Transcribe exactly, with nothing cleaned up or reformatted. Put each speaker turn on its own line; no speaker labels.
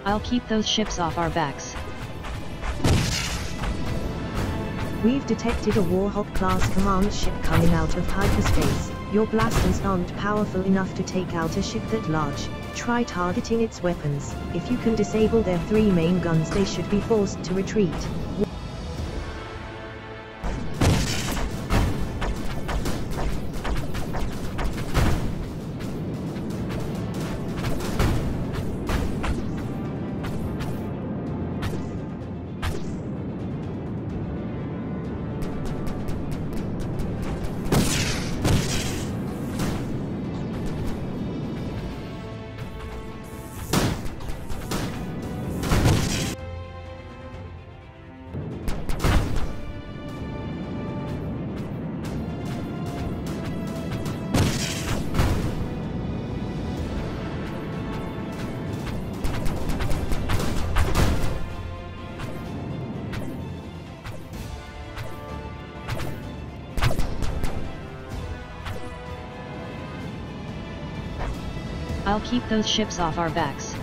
I'll keep those ships off our backs.
We've detected a Warhawk-class command ship coming out of hyperspace. Your blasters aren't powerful enough to take out a ship that large. Try targeting its weapons. If you can disable their three main guns, they should be forced to retreat.
I'll keep those ships off our backs.